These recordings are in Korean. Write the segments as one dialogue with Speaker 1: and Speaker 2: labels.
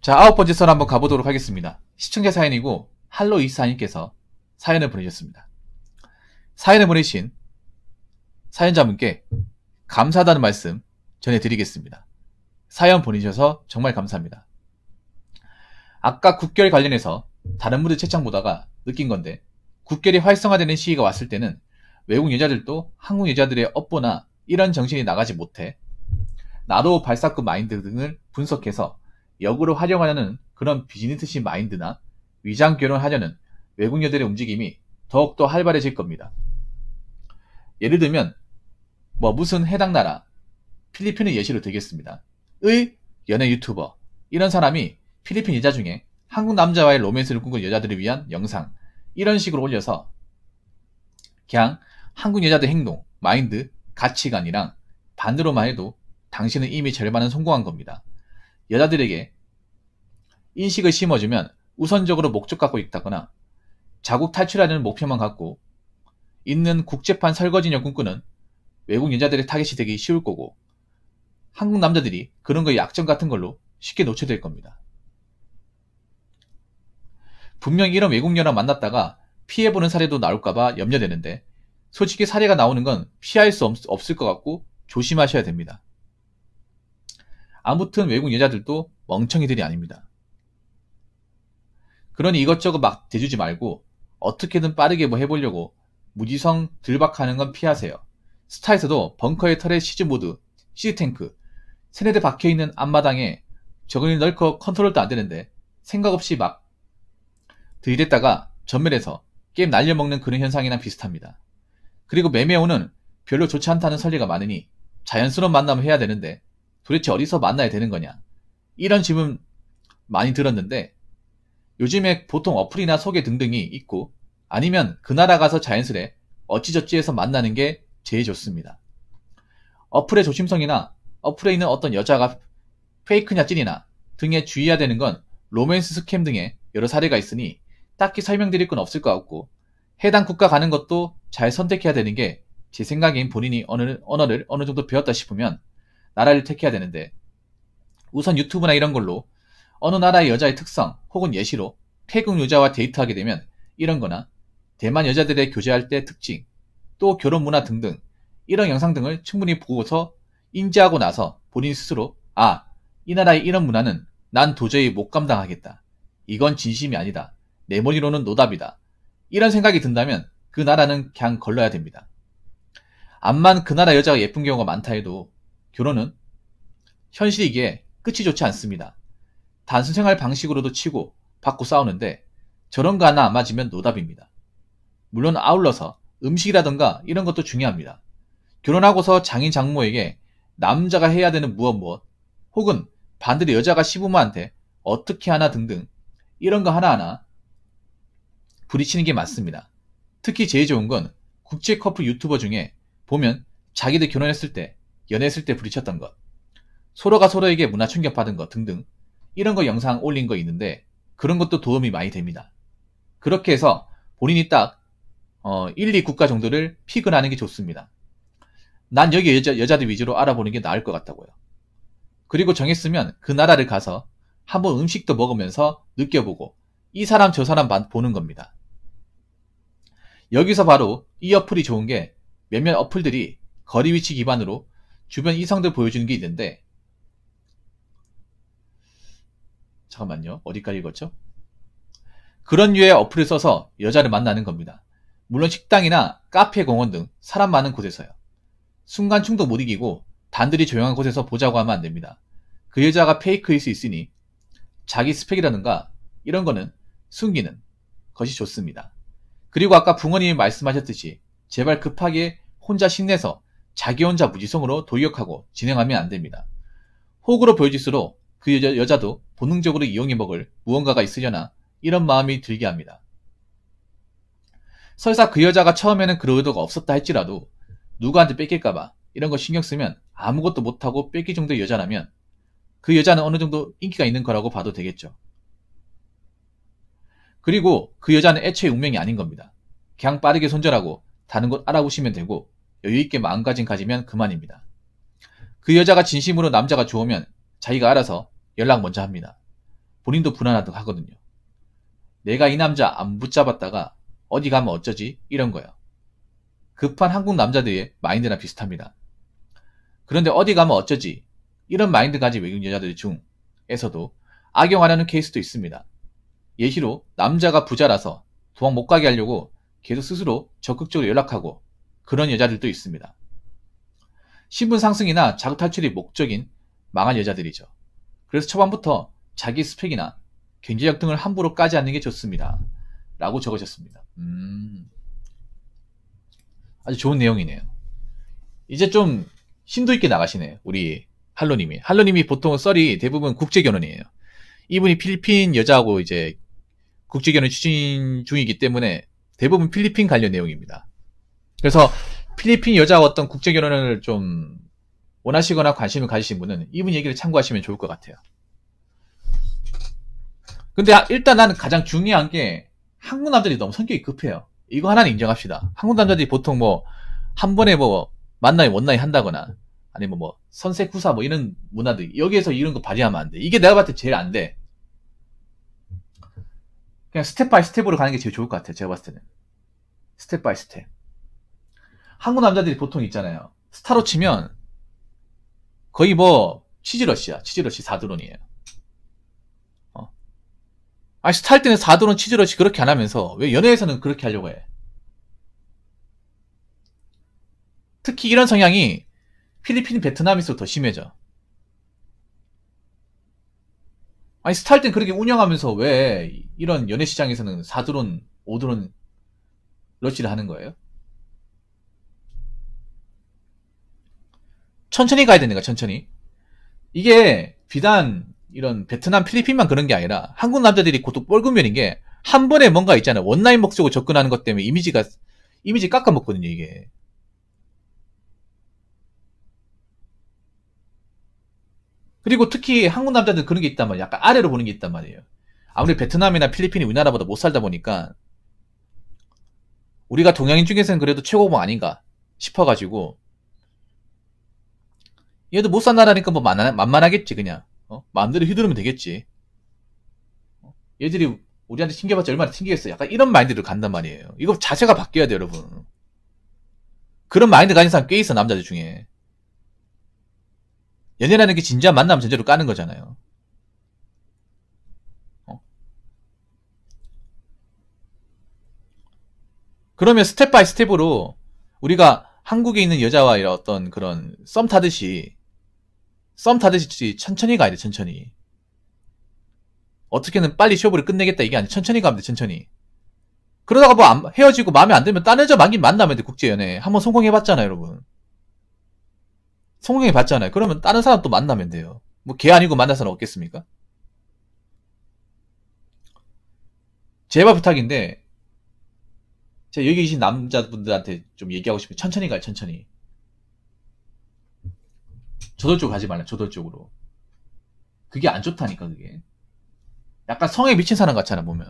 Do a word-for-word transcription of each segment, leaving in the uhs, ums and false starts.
Speaker 1: 자, 아홉 번째 썰 한번 가보도록 하겠습니다. 시청자 사연이고 할로이사님께서 사연을 보내주셨습니다. 사연을 보내신 사연자분께 감사하다는 말씀 전해드리겠습니다. 사연 보내주셔서 정말 감사합니다. 아까 국결 관련해서 다른 분들 채창 보다가 느낀 건데, 국결이 활성화되는 시기가 왔을 때는 외국 여자들도 한국 여자들의 업보나 이런 정신이 나가지 못해 나도 발사급 마인드 등을 분석해서 역으로 활용하려는 그런 비즈니스식 마인드나 위장 결혼하려는 외국 여자들의 움직임이 더욱더 활발해질 겁니다. 예를 들면 뭐 무슨 해당 나라 필리핀을 예시로 들겠습니다. 의 연애 유튜버, 이런 사람이 필리핀 여자 중에 한국 남자와의 로맨스를 꿈꾸는 여자들을 위한 영상 이런 식으로 올려서 그냥 한국 여자들 행동, 마인드, 가치관이랑 반대로만 해도 당신은 이미 절반은 성공한 겁니다. 여자들에게 인식을 심어주면 우선적으로 목적 갖고 있다거나 자국 탈출하려는 목표만 갖고 있는 국제판 설거지녀 꿈꾸는 외국 여자들의 타겟이 되기 쉬울 거고, 한국 남자들이 그런 거의 약점 같은 걸로 쉽게 노출될 겁니다. 분명 이런 외국 여자 만났다가 피해보는 사례도 나올까봐 염려되는데, 솔직히 사례가 나오는 건 피할 수 없, 없을 것 같고 조심하셔야 됩니다. 아무튼 외국 여자들도 멍청이들이 아닙니다. 그러니 이것저것 막 대주지 말고 어떻게든 빠르게 뭐 해보려고 무지성 들박하는 건 피하세요. 스타에서도 벙커의 털에 시즈모드, 시즈탱크, 세네대 박혀있는 앞마당에 저근이 널커 컨트롤도 안되는데 생각 없이 막 들이댔다가 전멸해서 게임 날려먹는 그런 현상이랑 비슷합니다. 그리고 매매오는 별로 좋지 않다는 설리가 많으니 자연스러운 만남을 해야 되는데 도대체 어디서 만나야 되는 거냐, 이런 질문 많이 들었는데, 요즘에 보통 어플이나 소개 등등이 있고 아니면 그 나라 가서 자연스레 어찌저찌 해서 만나는 게 제일 좋습니다. 어플의 조심성이나 어플에 있는 어떤 여자가 페이크냐 찐이나 등에 주의해야 되는 건 로맨스 스캠 등의 여러 사례가 있으니 딱히 설명드릴 건 없을 것 같고, 해당 국가 가는 것도 잘 선택해야 되는 게 제 생각엔 본인이 어느, 언어를 어느 정도 배웠다 싶으면 나라를 택해야 되는데, 우선 유튜브나 이런 걸로 어느 나라의 여자의 특성 혹은 예시로 태국 여자와 데이트하게 되면 이런 거나 대만 여자들의 교제할 때 특징, 또 결혼 문화 등등 이런 영상 등을 충분히 보고서 인지하고 나서 본인 스스로 아, 이 나라의 이런 문화는 난 도저히 못 감당하겠다, 이건 진심이 아니다, 내 머리로는 노답이다, 이런 생각이 든다면 그 나라는 그냥 걸러야 됩니다. 암만 그 나라 여자가 예쁜 경우가 많다 해도 결혼은 현실이기에 끝이 좋지 않습니다. 단순 생활 방식으로도 치고 받고 싸우는데 저런 거 하나 안 맞으면 노답입니다. 물론 아울러서 음식이라던가 이런 것도 중요합니다. 결혼하고서 장인 장모에게 남자가 해야 되는 무엇 무엇, 혹은 반대로 여자가 시부모한테 어떻게 하나 등등 이런 거 하나하나 부딪히는 게 맞습니다. 특히 제일 좋은 건 국제 커플 유튜버 중에 보면 자기들 결혼했을 때, 연애했을 때 부딪혔던 것, 서로가 서로에게 문화 충격 받은 것 등등 이런 거 영상 올린 거 있는데 그런 것도 도움이 많이 됩니다. 그렇게 해서 본인이 딱 어, 일, 이 국가 정도를 픽을 하는 게 좋습니다. 난 여기 여자, 여자들 위주로 알아보는 게 나을 것 같다고요. 그리고 정했으면 그 나라를 가서 한번 음식도 먹으면서 느껴보고 이 사람 저 사람 보는 겁니다. 여기서 바로 이 어플이 좋은 게 몇몇 어플들이 거리 위치 기반으로 주변 이성들 보여주는 게 있는데, 잠깐만요, 어디까지 읽었죠? 그런 류의 어플을 써서 여자를 만나는 겁니다. 물론 식당이나 카페, 공원 등 사람 많은 곳에서요. 순간 충동 못 이기고 단둘이 조용한 곳에서 보자고 하면 안 됩니다. 그 여자가 페이크일 수 있으니 자기 스펙이라든가 이런 거는 숨기는 것이 좋습니다. 그리고 아까 붕어님이 말씀하셨듯이 제발 급하게 혼자 신내서 자기 혼자 무지성으로 돌격하고 진행하면 안 됩니다. 호구로 보여질수록 그 여자, 여자도 본능적으로 이용해 먹을 무언가가 있으려나 이런 마음이 들게 합니다. 설사 그 여자가 처음에는 그럴 의도가 없었다 할지라도 누구한테 뺏길까봐 이런 거 신경 쓰면 아무것도 못하고 뺏길 정도의 여자라면 그 여자는 어느 정도 인기가 있는 거라고 봐도 되겠죠. 그리고 그 여자는 애초에 운명이 아닌 겁니다. 그냥 빠르게 손절하고 다른 곳 알아보시면 되고 여유있게 마음가짐 가지면 그만입니다. 그 여자가 진심으로 남자가 좋으면 자기가 알아서 연락 먼저 합니다. 본인도 불안하다고 하거든요. 내가 이 남자 안 붙잡았다가 어디 가면 어쩌지? 이런 거예요. 급한 한국 남자들의 마인드랑 비슷합니다. 그런데 어디 가면 어쩌지? 이런 마인드 가진 외국 여자들 중에서도 악용하려는 케이스도 있습니다. 예시로 남자가 부자라서 도망 못 가게 하려고 계속 스스로 적극적으로 연락하고 그런 여자들도 있습니다. 신분 상승이나 자국 탈출이 목적인 망한 여자들이죠. 그래서 초반부터 자기 스펙이나 경제력 등을 함부로 까지 않는 게 좋습니다. 라고 적으셨습니다. 음, 아주 좋은 내용이네요. 이제 좀 심도 있게 나가시네요. 우리 할로님이. 할로님이 보통 썰이 대부분 국제결혼이에요. 이분이 필리핀 여자하고 이제 국제결혼 추진 중이기 때문에 대부분 필리핀 관련 내용입니다. 그래서 필리핀 여자와 어떤 국제결혼을 좀 원하시거나 관심을 가지신 분은 이분 얘기를 참고하시면 좋을 것 같아요. 근데 일단 나는 가장 중요한 게 한국 남자들이 너무 성격이 급해요. 이거 하나는 인정합시다. 한국 남자들이 보통 뭐 한 번에 뭐 만나이 원나이 한다거나 아니면 뭐 선색 후사 뭐 이런 문화들 여기에서 이런 거 발휘하면 안 돼. 이게 내가 봤을 때 제일 안 돼. 그냥 스텝 바이 스텝으로 가는 게 제일 좋을 것 같아요. 제가 봤을 때는 스텝 바이 스텝. 한국 남자들이 보통 있잖아요. 스타로 치면 거의 뭐 치즈러시야. 치즈러시 사드론이에요. 어. 아니 스타 할 때는 사드론 치즈러시 그렇게 안 하면서 왜 연애에서는 그렇게 하려고 해. 특히 이런 성향이 필리핀, 베트남에서 더 심해져. 아니 스타 할 땐 그렇게 운영하면서 왜 이런 연애 시장에서는 사드론, 오드론 러시를 하는 거예요? 천천히 가야 되는 거야, 천천히. 이게 비단 이런 베트남, 필리핀만 그런 게 아니라 한국 남자들이 고독 뻘굼면인 게 한 번에 뭔가 있잖아요. 원라인 목적으로 접근하는 것 때문에 이미지가 이미지 깎아먹거든요, 이게. 그리고 특히 한국 남자들 그런 게 있단 말이에요. 약간 아래로 보는 게 있단 말이에요. 아무리 베트남이나 필리핀이 우리나라보다 못 살다 보니까 우리가 동양인 중에서는 그래도 최고봉 아닌가 싶어가지고 얘도 못 산다라니까 뭐 만만, 만만하겠지 그냥 어? 마음대로 휘두르면 되겠지. 얘들이 우리한테 튕겨봤자 얼마나 튕기겠어. 약간 이런 마인드로 간단 말이에요. 이거 자세가 바뀌어야 돼요, 여러분. 그런 마인드 가진 사람 꽤 있어, 남자들 중에. 연애라는 게 진지한 만남 전제로 까는 거잖아요. 어? 그러면 스텝 바이 스텝으로 우리가 한국에 있는 여자와 이런 어떤 그런 썸 타듯이 썸 타듯이 천천히 가야 돼, 천천히. 어떻게든 빨리 쇼부를 끝내겠다 이게 아니라 천천히 가면 돼, 천천히. 그러다가 뭐 안, 헤어지고 마음에 안 들면 딴 여자 만긴 만나면 돼, 국제연애. 한번 성공해봤잖아요, 여러분. 성공해봤잖아요. 그러면 다른 사람 또 만나면 돼요. 뭐 걔 아니고 만날 사람 없겠습니까? 제발 부탁인데 제가 여기 계신 남자분들한테 좀 얘기하고 싶어요. 천천히 가요, 천천히. 저돌적으로 가지 말라, 저돌적으로. 그게 안 좋다니까, 그게. 약간 성에 미친 사람 같잖아, 보면.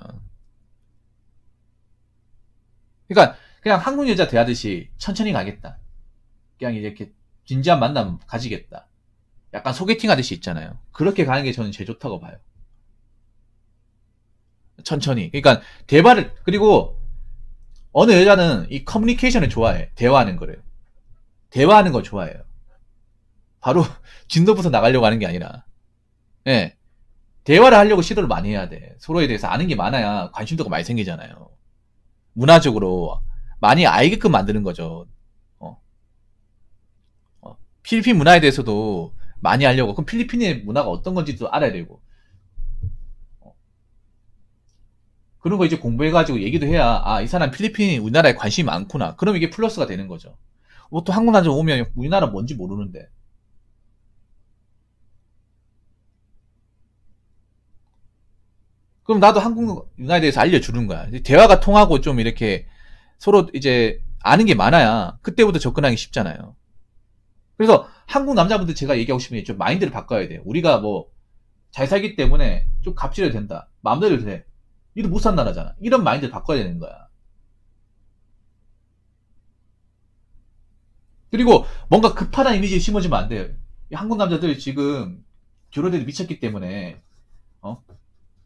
Speaker 1: 그러니까 그냥 한국 여자 대하듯이 천천히 가겠다. 그냥 이렇게 진지한 만남 가지겠다. 약간 소개팅 하듯이 있잖아요. 그렇게 가는 게 저는 제일 좋다고 봐요. 천천히. 그러니까 대화를, 그리고 어느 여자는 이 커뮤니케이션을 좋아해. 대화하는 거를. 대화하는 걸 좋아해요. 바로 진도부터 나가려고 하는 게 아니라, 예. 대화를 하려고 시도를 많이 해야 돼. 서로에 대해서 아는 게 많아야 관심도가 많이 생기잖아요. 문화적으로 많이 알게끔 만드는 거죠. 어. 어. 필리핀 문화에 대해서도 많이 알려고. 그럼 필리핀의 문화가 어떤 건지도 알아야 되고. 어. 그런 거 이제 공부해가지고 얘기도 해야, 아, 이 사람 필리핀이 우리나라에 관심이 많구나. 그럼 이게 플러스가 되는 거죠. 뭐 또 한국 남자 오면 우리나라 뭔지 모르는데. 그럼 나도 한국 문화에 대해서 알려주는 거야. 대화가 통하고 좀 이렇게 서로 이제 아는 게 많아야 그때부터 접근하기 쉽잖아요. 그래서 한국 남자분들 제가 얘기하고 싶은 게 좀 마인드를 바꿔야 돼요. 우리가 뭐 잘 살기 때문에 좀 갑질해도 된다. 마음대로 돼. 이도 못 산 나라잖아. 이런 마인드를 바꿔야 되는 거야. 그리고 뭔가 급하다는 이미지를 심어주면 안 돼요. 한국 남자들 지금 결혼해도 미쳤기 때문에 어?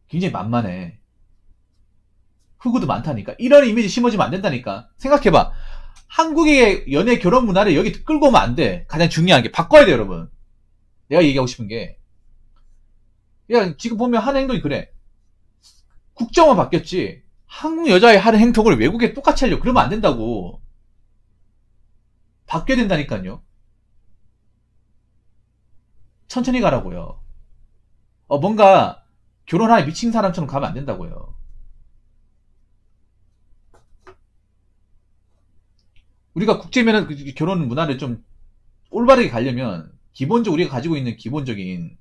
Speaker 1: 굉장히 만만해. 흑우도 많다니까. 이런 이미지 심어주면 안 된다니까. 생각해봐. 한국의 연애 결혼 문화를 여기 끌고 오면 안 돼. 가장 중요한 게 바꿔야 돼, 여러분. 내가 얘기하고 싶은 게. 야, 지금 보면 하는 행동이 그래. 국정만 바뀌었지. 한국 여자의 하는 행동을 외국에 똑같이 하려고. 그러면 안 된다고. 바뀌어야 된다니까요. 천천히 가라고요. 어, 뭔가 결혼하에 미친 사람처럼 가면 안 된다고요. 우리가 국제면허 결혼 문화를 좀 올바르게 가려면 기본적으로 우리가 가지고 있는 기본적인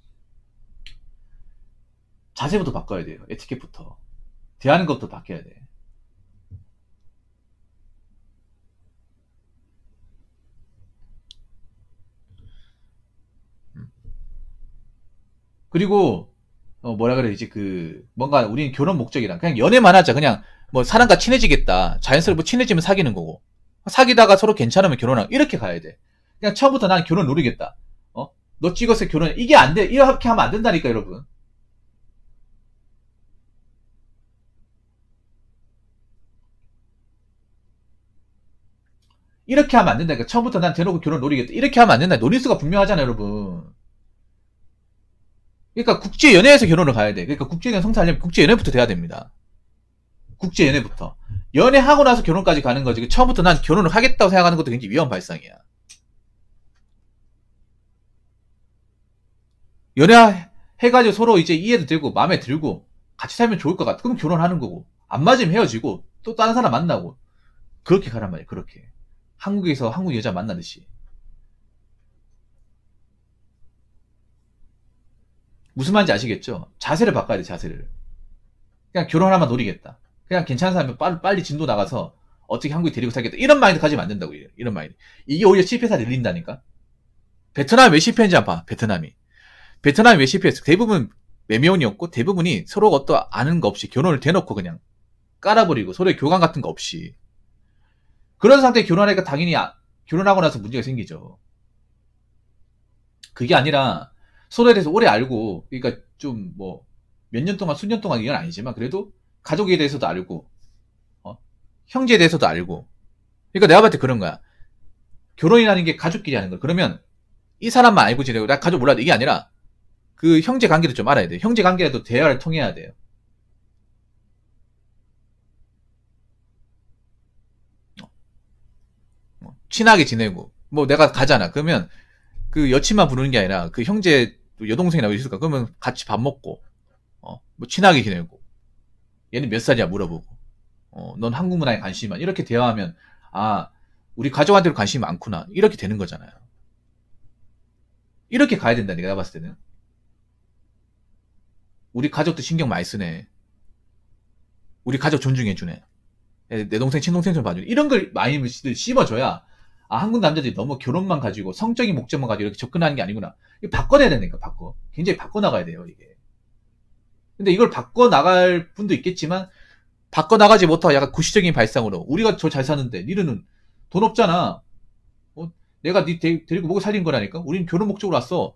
Speaker 1: 자세부터 바꿔야 돼요. 에티켓부터. 대하는 것도 바뀌어야 돼. 그리고 어 뭐라 그래야지 그 뭔가 우리는 결혼 목적이랑 그냥 연애만 하자. 그냥 뭐 사람과 친해지겠다. 자연스럽게 친해지면 사귀는 거고. 사귀다가 서로 괜찮으면 결혼하고 이렇게 가야 돼. 그냥 처음부터 난 결혼 노리겠다. 어? 너 찍어서 결혼해. 이게 안 돼. 이렇게 하면 안 된다니까, 여러분. 이렇게 하면 안 된다니까. 처음부터 난 대놓고 결혼 노리겠다. 이렇게 하면 안 된다. 노릴수가 분명하잖아, 여러분. 그러니까 국제연애에서 결혼을 가야 돼. 그러니까 국제연애 성사하려면 국제연애부터 돼야 됩니다. 국제연애부터. 연애하고 나서 결혼까지 가는 거지. 처음부터 난 결혼을 하겠다고 생각하는 것도 굉장히 위험 발상이야. 연애해가지고 서로 이제 이해도 되고 마음에 들고 같이 살면 좋을 것 같아. 그럼 결혼하는 거고. 안 맞으면 헤어지고 또 다른 사람 만나고. 그렇게 가란 말이야. 그렇게. 한국에서 한국 여자 만나듯이. 무슨 말인지 아시겠죠? 자세를 바꿔야 돼. 자세를. 그냥 결혼하면 노리겠다. 그냥 괜찮은 사람은 빨리, 빨리 진도 나가서 어떻게 한국에 데리고 살겠다. 이런 마인드 가지면 안 된다고. 이런 마인드. 이게 오히려 실패사 늘린다니까. 베트남이 왜 실패했는지 안 봐. 베트남이. 베트남이 왜 실패했어? 대부분 매매혼이었고 대부분이 서로 어떤 아는 거 없이 결혼을 대놓고 그냥 깔아버리고 서로의 교감 같은 거 없이 그런 상태에 결혼하니까 당연히 아, 결혼하고 나서 문제가 생기죠. 그게 아니라 서로에 대해서 오래 알고 그러니까 좀 뭐 몇 년 동안 수년 동안 이건 아니지만 그래도 가족에 대해서도 알고 어? 형제에 대해서도 알고 그러니까 내가 봤을 때 그런 거야. 결혼이라는 게 가족끼리 하는 거야. 그러면 이 사람만 알고 지내고 나 가족 몰라도 이게 아니라 그 형제 관계도 좀 알아야 돼요. 형제 관계라도 대화를 통해야 돼요. 친하게 지내고 뭐 내가 가잖아. 그러면 그 여친만 부르는 게 아니라 그 형제 여동생이나 있을까? 그러면 같이 밥 먹고 어, 뭐 친하게 지내고 얘는 몇 살이야 물어보고 어, 넌 한국 문화에 관심이 많아. 이렇게 대화하면 아 우리 가족한테도 관심이 많구나. 이렇게 되는 거잖아요. 이렇게 가야 된다. 내가 봤을 때는 우리 가족도 신경 많이 쓰네. 우리 가족 존중해주네. 내 동생 친동생 좀 봐주네. 이런 걸 많이 씹어줘야 아 한국 남자들이 너무 결혼만 가지고 성적인 목적만 가지고 이렇게 접근하는 게 아니구나. 이거 바꿔내야 되니까 바꿔. 굉장히 바꿔나가야 돼요 이게. 근데 이걸 바꿔나갈 분도 있겠지만 바꿔나가지 못하고 약간 구시적인 발상으로 우리가 저 잘 사는데 니는 돈 없잖아. 어? 내가 니 데, 데리고 먹고 살린 거라니까. 우리는 결혼 목적으로 왔어.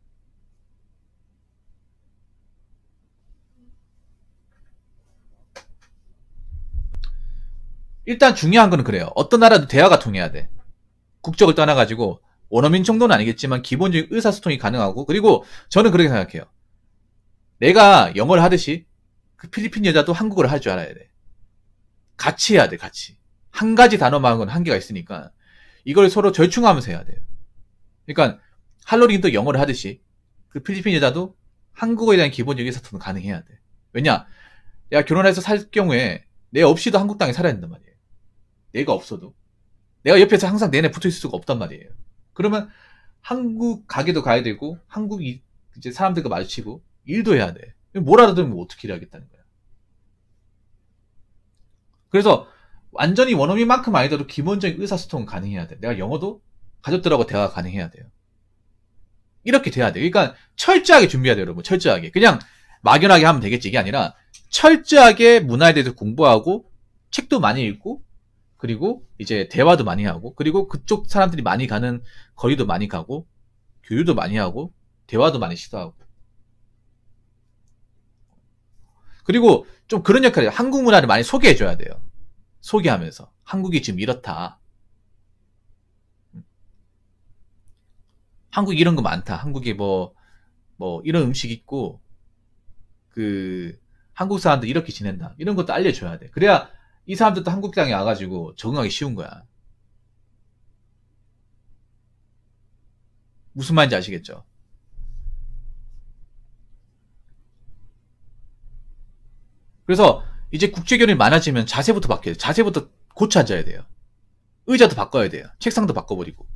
Speaker 1: 일단 중요한 거는 그래요. 어떤 나라도 대화가 통해야 돼. 국적을 떠나가지고 원어민 정도는 아니겠지만 기본적인 의사소통이 가능하고 그리고 저는 그렇게 생각해요. 내가 영어를 하듯이 그 필리핀 여자도 한국어를 할 줄 알아야 돼. 같이 해야 돼. 같이. 한 가지 단어만은 한계가 있으니까 이걸 서로 절충하면서 해야 돼요. 그러니까 할로린도 영어를 하듯이 그 필리핀 여자도 한국어에 대한 기본적인 의사소통은 가능해야 돼. 왜냐? 내가 결혼해서 살 경우에 내 없이도 한국 땅에 살아야 된단 말이에요. 내가 없어도. 내가 옆에서 항상 내내 붙어 있을 수가 없단 말이에요. 그러면 한국 가게도 가야 되고 한국 이제 사람들과 마주치고 일도 해야 돼. 뭘 알아들으면 어떻게 일하겠다는 거야. 그래서 완전히 원어민만큼 아니더라도 기본적인 의사소통은 가능해야 돼. 내가 영어도 가족들하고 대화가 가능해야 돼요. 이렇게 돼야 돼. 그러니까 철저하게 준비해야 돼요, 여러분. 철저하게. 그냥 막연하게 하면 되겠지. 이게 아니라 철저하게 문화에 대해서 공부하고 책도 많이 읽고 그리고 이제 대화도 많이 하고 그리고 그쪽 사람들이 많이 가는 거리도 많이 가고 교류도 많이 하고 대화도 많이 시도하고 그리고 좀 그런 역할이에요. 한국 문화를 많이 소개해줘야 돼요. 소개하면서. 한국이 지금 이렇다. 한국 이런 거 많다. 한국에 뭐, 뭐, 이런 음식 있고, 그, 한국 사람들 이렇게 지낸다. 이런 것도 알려줘야 돼. 그래야 이 사람들도 한국 땅에 와가지고 적응하기 쉬운 거야. 무슨 말인지 아시겠죠? 그래서 이제 국제결혼이 많아지면 자세부터 바뀌어요. 자세부터 고쳐 앉아야 돼요. 의자도 바꿔야 돼요. 책상도 바꿔버리고.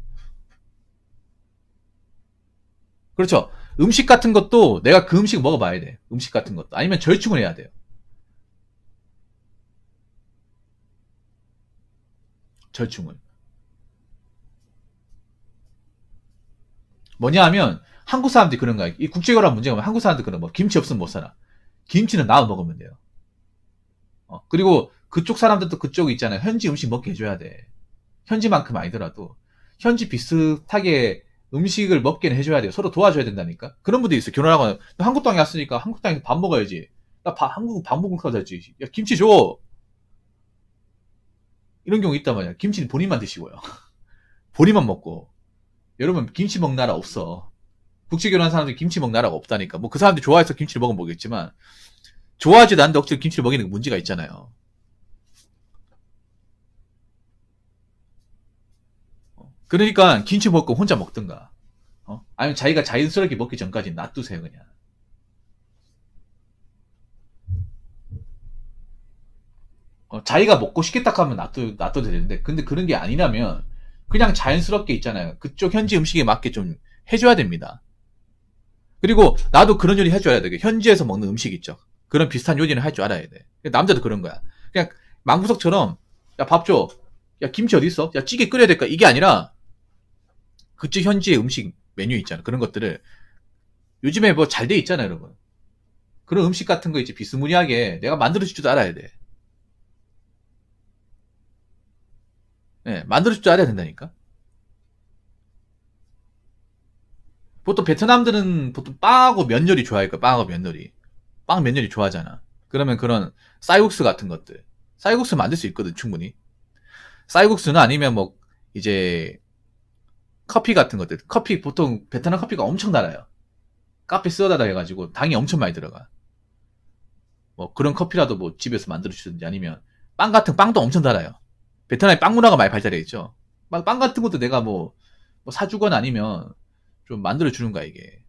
Speaker 1: 그렇죠. 음식 같은 것도 내가 그 음식 먹어봐야 돼. 음식 같은 것도. 아니면 절충을 해야 돼요. 절충을. 뭐냐 하면 한국 사람들이 그런 거야. 이 국제결혼 문제가 뭐면 한국 사람들 그런 뭐 김치 없으면 못 살아. 김치는 나와 먹으면 돼요. 어, 그리고 그쪽 사람들도 그쪽 있잖아요. 현지 음식 먹게 해줘야 돼. 현지만큼 아니더라도 현지 비슷하게 음식을 먹게는 해줘야 돼요. 서로 도와줘야 된다니까. 그런 분들이 있어요. 결혼하고 한국 땅에 왔으니까 한국 땅에서 밥 먹어야지. 나 밥, 한국 밥 먹을 거자지. 야 김치 줘. 이런 경우 있단 말이야. 김치는 본인만 드시고요. 본인만 먹고. 여러분 김치 먹는 나라 없어. 국제 결혼한 사람들이 김치 먹는 나라가 없다니까. 뭐 그 사람들이 좋아해서 김치를 먹으면 먹겠지만 좋아하지도 않는데 억지로 김치를 먹이는 게 문제가 있잖아요. 그러니까 김치 먹고 혼자 먹든가. 어? 아니면 자기가 자연스럽게 먹기 전까지 놔두세요 그냥. 어, 자기가 먹고 싶겠다 하면 놔둬, 놔둬도 되는데 근데 그런 게 아니라면 그냥 자연스럽게 있잖아요. 그쪽 현지 음식에 맞게 좀 해줘야 됩니다. 그리고 나도 그런 요리 해줘야 돼. 현지에서 먹는 음식 있죠. 그런 비슷한 요리는 할 줄 알아야 돼. 남자도 그런 거야. 그냥 망구석처럼 야 밥 줘. 야 김치 어디 있어? 야 찌개 끓여야 될까? 이게 아니라 그쪽 현지의 음식 메뉴 있잖아. 그런 것들을 요즘에 뭐 잘 돼 있잖아요, 여러분. 그런 음식 같은 거 이제 비스무리하게 내가 만들어줄 줄 알아야 돼. 네, 만들어줄 줄 알아야 된다니까. 보통 베트남들은 보통 빵하고 면 요리 좋아할 거야. 빵하고 면 요리. 빵 면 요리 좋아하잖아. 그러면 그런 쌀국수 같은 것들. 쌀국수 만들 수 있거든, 충분히. 쌀국수는 아니면 뭐 이제 커피 같은 것들. 커피 보통 베트남 커피가 엄청 달아요. 카페 쓰다다 해가지고 당이 엄청 많이 들어가. 뭐 그런 커피라도 뭐 집에서 만들어 주든지 아니면 빵 같은 빵도 엄청 달아요. 베트남에 빵 문화가 많이 발달해 있죠. 빵, 빵 같은 것도 내가 뭐, 뭐 사주거나 아니면 좀 만들어 주는 거야 이게.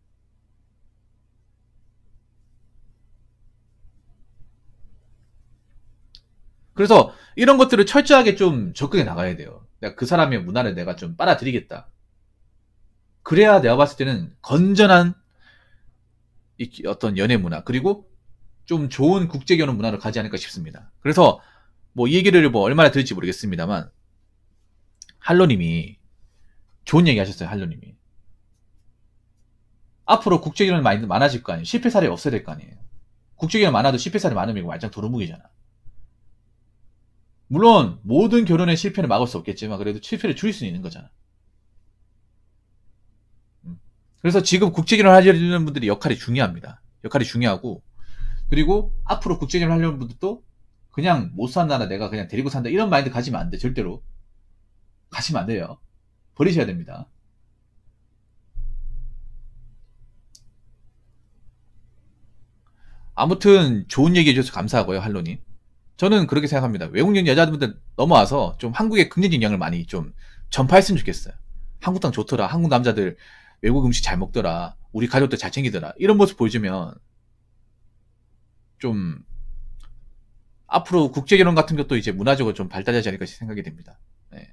Speaker 1: 그래서 이런 것들을 철저하게 좀 접근해 나가야 돼요. 내가 그 사람의 문화를 내가 좀 빨아들이겠다. 그래야 내가 봤을 때는 건전한 어떤 연애 문화 그리고 좀 좋은 국제결혼 문화를 가지 않을까 싶습니다. 그래서 뭐 이 얘기를 뭐 얼마나 들을지 모르겠습니다만 할로님이 좋은 얘기 하셨어요. 할로님이 앞으로 국제결혼 많이 많아질 거 아니에요. 실패 사례 없어야 될 거 아니에요. 국제결혼 많아도 실패 사례 많으면 이거 말짱 도루묵이잖아. 물론 모든 결혼의 실패를 막을 수 없겠지만 그래도 실패를 줄일 수 있는 거잖아. 그래서 지금 국제결혼 하려는 분들이 역할이 중요합니다. 역할이 중요하고 그리고 앞으로 국제결혼 하려는 분들도 그냥 못 산다 내가 그냥 데리고 산다 이런 마인드 가지면 안 돼. 절대로 가시면 안 돼요. 버리셔야 됩니다. 아무튼 좋은 얘기 해주셔서 감사하고요. 할로님. 저는 그렇게 생각합니다. 외국인 여자분들 넘어와서 좀 한국의 긍정적인 영향을 많이 좀 전파했으면 좋겠어요. 한국 땅 좋더라. 한국 남자들 외국 음식 잘 먹더라. 우리 가족들 잘 챙기더라. 이런 모습 보여주면 좀 앞으로 국제결혼 같은 것도 이제 문화적으로 좀 발달하지 않을까 생각이 됩니다. 네.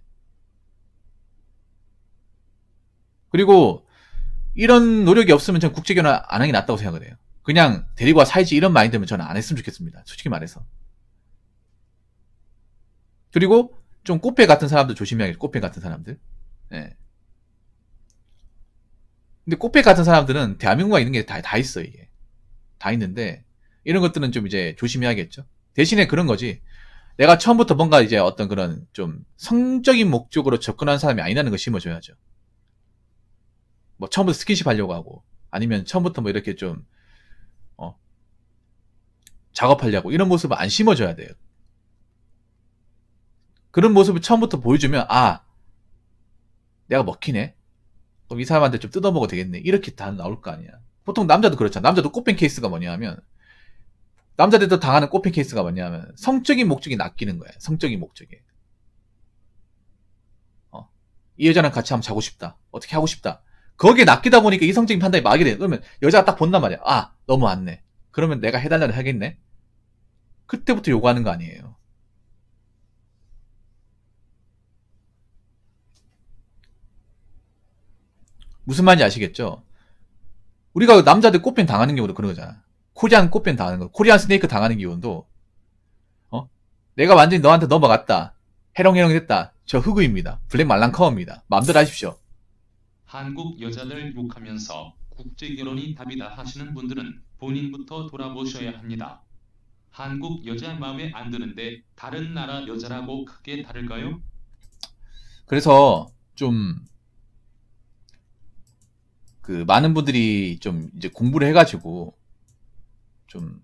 Speaker 1: 그리고 이런 노력이 없으면 전 국제결혼 안 하는 게 낫다고 생각을 해요. 그냥 데리고 와 살지 이런 마인드면 저는 안 했으면 좋겠습니다. 솔직히 말해서. 그리고 좀 꽃배 같은 사람들 조심해야겠죠. 꽃배 같은 사람들. 네. 근데 꽃배 같은 사람들은 대한민국에 있는 게 다, 다 있어, 이게. 다 있는데, 이런 것들은 좀 이제 조심해야겠죠. 대신에 그런 거지. 내가 처음부터 뭔가 이제 어떤 그런 좀 성적인 목적으로 접근하는 사람이 아니라는 걸 심어줘야죠. 뭐 처음부터 스킨십 하려고 하고, 아니면 처음부터 뭐 이렇게 좀, 어, 작업하려고 이런 모습을 안 심어줘야 돼요. 그런 모습을 처음부터 보여주면 아 내가 먹히네. 그럼 이 사람한테 좀 뜯어먹어도 되겠네. 이렇게 다 나올 거 아니야. 보통 남자도 그렇잖아. 남자도 꽃뱀 케이스가 뭐냐 하면 남자들도 당하는 꽃뱀 케이스가 뭐냐 하면 성적인 목적이 낚이는 거야. 성적인 목적이. 어. 이 여자랑 같이 한번 자고 싶다. 어떻게 하고 싶다. 거기에 낚이다 보니까 이성적인 판단이 막이 돼. 그러면 여자가 딱 본단 말이야. 아 넘어왔네. 그러면 내가 해달라는 하겠네. 그때부터 요구하는 거 아니에요. 무슨 말인지 아시겠죠? 우리가 남자들 꽃뱀 당하는 경우도 그런 거잖아. 코리안 꽃뱀 당하는 거. 코리안 스네이크 당하는 경우도 어? 내가 완전히 너한테 넘어갔다. 해롱해롱 됐다. 저 흑우입니다. 블랙 말랑카워입니다. 마음대로 하십시오.
Speaker 2: 한국 여자들 욕하면서 국제결혼이 답이다 하시는 분들은 본인부터 돌아보셔야 합니다. 한국 여자 마음에 안 드는데 다른 나라 여자라고 크게 다를까요?
Speaker 1: 그래서 좀 그 많은 분들이 좀 이제 공부를 해가지고 좀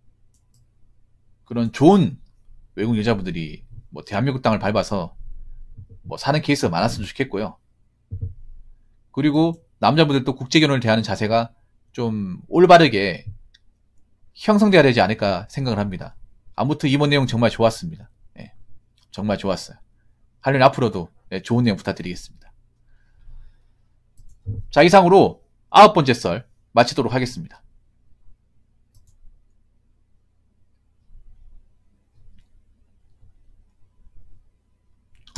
Speaker 1: 그런 좋은 외국 여자분들이 뭐 대한민국 땅을 밟아서 뭐 사는 케이스가 많았으면 좋겠고요. 그리고 남자분들도 국제결혼을 대하는 자세가 좀 올바르게 형성돼야 되지 않을까 생각을 합니다. 아무튼 이번 내용 정말 좋았습니다. 네, 정말 좋았어요. 하려면 앞으로도 네, 좋은 내용 부탁드리겠습니다. 자, 이상으로 아홉 번째 썰 마치도록 하겠습니다.